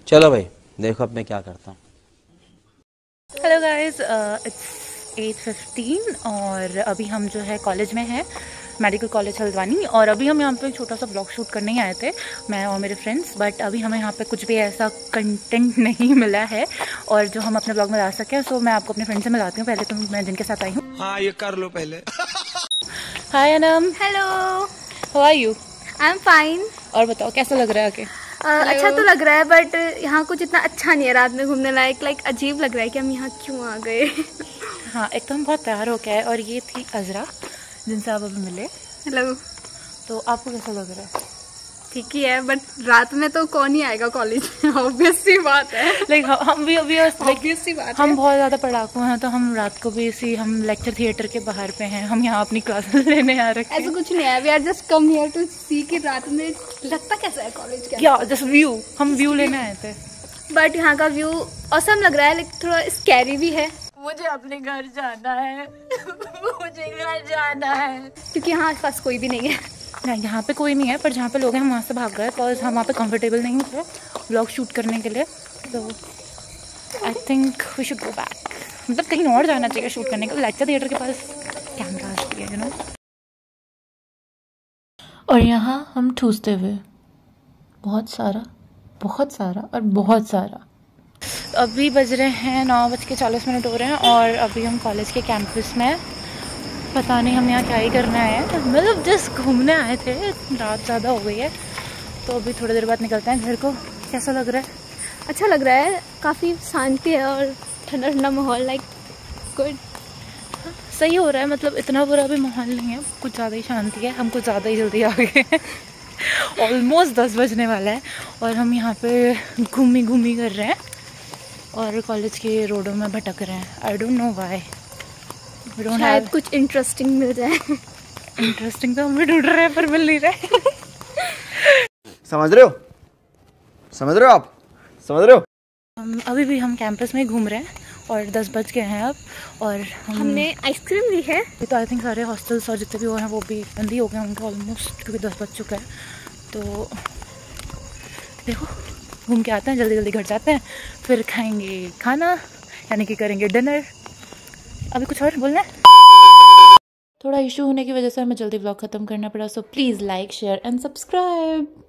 चलो भाई देखो अब मैं क्या करता हूँ। हेलो गाइस, इट्स 8:15 और अभी हम जो है कॉलेज में हैं, मेडिकल कॉलेज हल्द्वानी। और अभी हम यहाँ पे एक छोटा सा ब्लॉग शूट करने ही आए थे, मैं और मेरे फ्रेंड्स। बट अभी हमें यहाँ पे कुछ भी ऐसा कंटेंट नहीं मिला है और जो हम अपने ब्लॉग में ला सकें। सो मैं आपको अपने फ्रेंड से मिलाती हूँ। पहले तो मैं जिनके साथ आई हूँ। हाँ ये कर लो पहले। Hi Anam, hello, how are you? I am fine. और बताओ कैसा लग रहा है आके? अच्छा तो लग रहा है, बट यहाँ कुछ इतना अच्छा नहीं है रात में घूमने लायक। अजीब लग रहा है कि हम यहाँ क्यों आ गए। हाँ, एक तो हम बहुत तैयार हो गए हैं और ये थी अजरा जिनसे आप अभी मिले। हेलो। तो आपको कैसा लग रहा है? ठीक ही है, बट रात में तो कौन ही आएगा कॉलेज में। ऑब्वियस सी बात है। लाइक हम भी अभी ऑब्वियस सी बात हम है। बहुत ज़्यादा पढ़ाकू हैं, तो हम रात को भी इसी हम लेक्चर थिएटर के बाहर पे हैं। हम यहाँ अपनी क्लासेस लेने आ रखे हैं। ऐसा कुछ नहीं है, we are just come here to see कि रात में लगता कैसा है कॉलेज का। या जस्ट व्यू, हम व्यू लेने आए थे। बट यहाँ का व्यू ऑसम लग रहा है, लेकिन थोड़ा स्कैरी भी है। मुझे अपने घर जाना है। मुझे घर जाना है क्योंकि यहाँ आसपास कोई भी नहीं है। नहीं, यहाँ पे कोई नहीं है, पर जहाँ पे लोग हैं हम वहाँ से भाग गए बिकॉज हम वहाँ पे कंफर्टेबल नहीं थे व्लॉग शूट करने के लिए। तो I think we should go back. मतलब कहीं और जाना चाहिए शूट करने के लिए। लेक्चर थिएटर के पास कैमरास भी है, यू नो। और यहाँ हम ठूसते हुए बहुत सारा और बहुत सारा। अभी बज रहे हैं 9:40 हो रहे हैं और अभी हम कॉलेज के कैंपस में, पता नहीं हम यहाँ क्या ही करने आए हैं। मतलब जस्ट घूमने आए थे, रात ज़्यादा हो गई है तो अभी थोड़ी देर बाद निकलते हैं घर को। कैसा लग रहा है? अच्छा लग रहा है, काफ़ी शांति है और ठंडा ठंडा माहौल, लाइक गुड। सही हो रहा है, मतलब इतना बुरा भी माहौल नहीं है, कुछ ज़्यादा ही शांति है। हम कुछ ज़्यादा ही जल्दी आ गए हैं। ऑलमोस्ट 10 बजने वाला है और हम यहाँ पे घूमी कर रहे हैं और कॉलेज के रोडों में भटक रहे हैं। I don't know why. शायद कुछ इंटरेस्टिंग मिल जाए। इंटरेस्टिंग तो हम भी ढूंढ रहे हैं पर मिल नहीं रहे। समझ रहे हो आप समझ रहे हो। अभी भी हम कैंपस में ही घूम रहे हैं और 10 बज गए हैं अब। और हमने आइसक्रीम ली है। तो आई थिंक सारे हॉस्टल्स और जितने भी वो हैं वो भी बंद ही हो गए होंगे ऑलमोस्ट, क्योंकि 10 बज चुका है। तो देखो घूम के आते हैं, जल्दी जल्दी घर जाते हैं, फिर खाएंगे खाना, यानी कि करेंगे डिनर। अभी कुछ और बोलना है? थोड़ा इशू होने की वजह से हमें जल्दी व्लॉग ख़त्म करना पड़ा। So please like, share and subscribe.